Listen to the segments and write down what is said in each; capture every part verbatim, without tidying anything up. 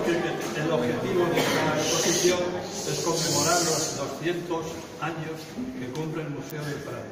que el objetivo de esta exposición es conmemorar los doscientos años que cumple el Museo del Prado.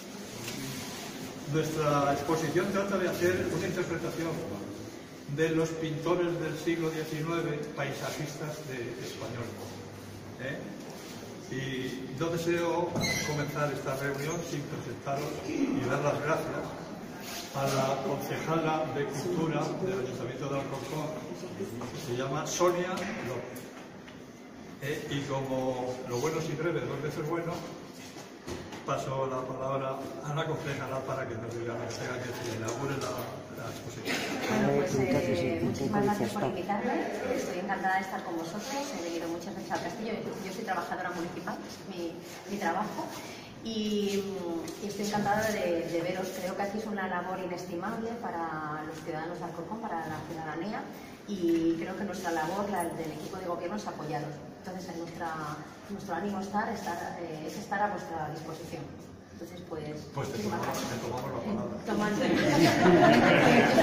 Nuestra exposición trata de hacer una interpretación de los pintores del siglo diecinueve, paisajistas de español. ¿Eh? Y no deseo comenzar esta reunión sin presentaros y dar las gracias a la concejala de Cultura del Ayuntamiento de Alcorcón, que se llama Sonia López. Eh, y como lo bueno es breve, dos veces bueno, paso la palabra a la concejala para que nos diga lo que tenga que decir, inaugure la, la exposición. Bueno, pues eh, muchísimas gracias por invitarme. Estoy encantada de estar con vosotros. He venido muchas veces al castillo. Yo soy trabajadora municipal, es mi, mi trabajo. Y, y estoy encantada de, de veros. Creo que aquí es una labor inestimable para los ciudadanos de Alcorcón, para la ciudadanía, y creo que nuestra labor, la del equipo de gobierno, es apoyaros. Entonces, en nuestra, nuestro ánimo estar, estar, eh, es estar a vuestra disposición. Entonces, pues... Pues te tomamos, te tomamos la palabra. Tomando.